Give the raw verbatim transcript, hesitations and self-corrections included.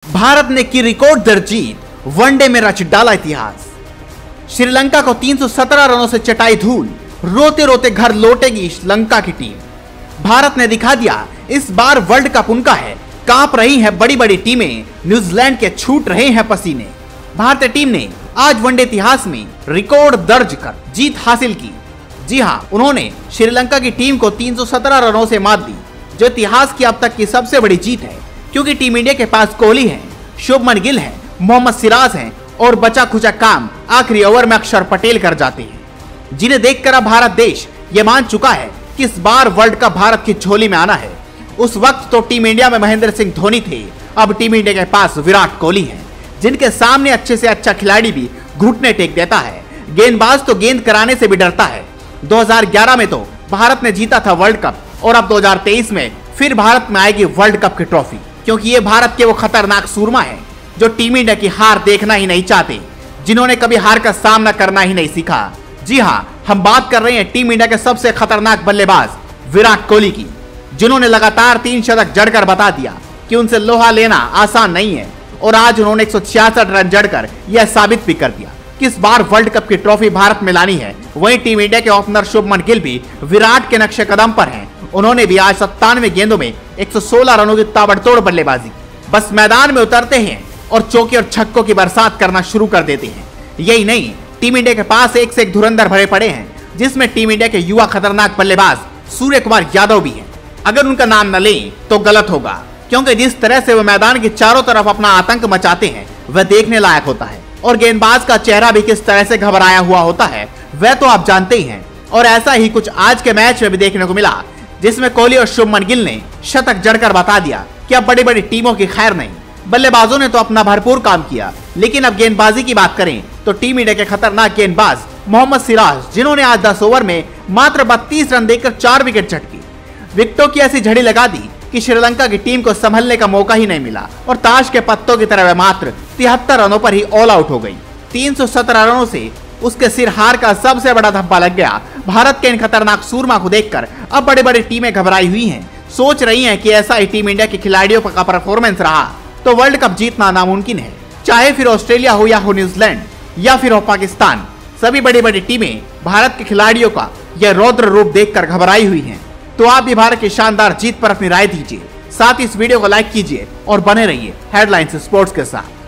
भारत ने की रिकॉर्ड दर जीत, वनडे में रच डाला इतिहास। श्रीलंका को तीन सौ सत्रह रनों से चटाई धूल, रोते रोते घर लौटेगी श्रीलंका की टीम। भारत ने दिखा दिया इस बार वर्ल्ड कप उनका है, कांप रही हैं बड़ी बड़ी टीमें, न्यूजीलैंड के छूट रहे हैं पसीने। भारतीय टीम ने आज वनडे इतिहास में रिकॉर्ड दर्ज कर जीत हासिल की। जी हां, उन्होंने श्रीलंका की टीम को तीन सौ सत्रह रनों से मात दी, जो इतिहास की अब तक की सबसे बड़ी जीत है, क्योंकि टीम इंडिया के पास कोहली है, शुभमन गिल है, मोहम्मद सिराज हैं और बचा खुचा काम आखिरी ओवर में अक्षर पटेल कर जाते हैं, जिन्हें देखकर अब भारत देश ये मान चुका है कि इस बार वर्ल्ड कप भारत की झोली में आना है। उस वक्त तो टीम इंडिया में महेंद्र सिंह धोनी थे, अब टीम इंडिया के पास विराट कोहली है, जिनके सामने अच्छे से अच्छा खिलाड़ी भी घुटने टेक देता है। गेंदबाज तो गेंद कराने से भी डरता है। दो हज़ार ग्यारह में तो भारत ने जीता था वर्ल्ड कप, और अब दो हज़ार तेईस में फिर भारत में आएगी वर्ल्ड कप की ट्रॉफी, क्योंकि ये भारत के वो खतरनाक सूरमा है जो टीम इंडिया की हार देखना ही नहीं चाहते, जिन्होंने कभी हार का सामना करना ही नहीं सीखा। जी हाँ, हम बात कर रहे हैं टीम इंडिया के सबसे खतरनाक बल्लेबाज विराट कोहली की, जिन्होंने लगातार तीन शतक जड़कर बता दिया कि उनसे लोहा लेना आसान नहीं है, और आज उन्होंने एक सौ छियासठ रन जड़कर यह साबित भी कर दिया कि इस बार वर्ल्ड कप की ट्रॉफी भारत में लानी है। वहीं टीम इंडिया के ओपनर शुभमन गिल भी विराट के नक्शे कदम पर हैं। उन्होंने भी आज सत्तानवे गेंदों में एक सौ सोलह रनों की ताबड़तोड़ बल्लेबाजी, बस मैदान में उतरते हैं और चौके और छक्कों की बरसात करना शुरू कर देते हैं। यही नहीं, टीम इंडिया के पास एक से एक धुरंधर भरे पड़े हैं, जिसमें टीम इंडिया के युवा खतरनाक बल्लेबाज सूर्य कुमार यादव भी हैं। अगर उनका नाम न लें तो गलत होगा, क्योंकि जिस तरह से वो मैदान के चारों तरफ अपना आतंक मचाते हैं वह देखने लायक होता है, और गेंदबाज का चेहरा भी किस तरह से घबराया हुआ होता है वह तो आप जानते ही हैं। और ऐसा ही कुछ आज के मैच में भी देखने को मिला, जिसमें कोहली और शुभमन गिल ने शतक जड़कर बता दिया कि अब बड़ी बड़ी टीमों की खैर नहीं। बल्लेबाजों ने तो अपना भरपूर काम किया, लेकिन अब गेंदबाजी की बात करें तो टीम इंडिया के खतरनाक गेंदबाज मोहम्मद सिराज, जिन्होंने आज दस ओवर में मात्र बत्तीस रन देकर चार विकेट झटकी, विकेटों की ऐसी झड़ी लगा दी कि श्रीलंका की टीम को संभलने का मौका ही नहीं मिला, और ताश के पत्तों की तरह वह मात्र तिहत्तर रनों पर ही ऑल आउट हो गई। तीन सौ सत्रह रनों से उसके सिर हार का सबसे बड़ा धब्बा लग गया। भारत के इन खतरनाक सूरमा को देखकर अब बड़ी बड़ी टीमें घबराई हुई हैं, सोच रही हैं कि ऐसा ही टीम इंडिया के खिलाड़ियों का परफॉर्मेंस रहा तो वर्ल्ड कप जीतना नामुमकिन है। चाहे फिर ऑस्ट्रेलिया हो या हो न्यूजीलैंड या फिर हो पाकिस्तान, सभी बड़ी बड़ी टीमें भारत के खिलाड़ियों का यह रौद्र रूप देखकर घबराई हुई हैं। तो आप भी भारत की शानदार जीत पर अपनी राय दीजिए, साथ ही इस वीडियो को लाइक कीजिए और बने रहिए हेडलाइंस स्पोर्ट्स के साथ।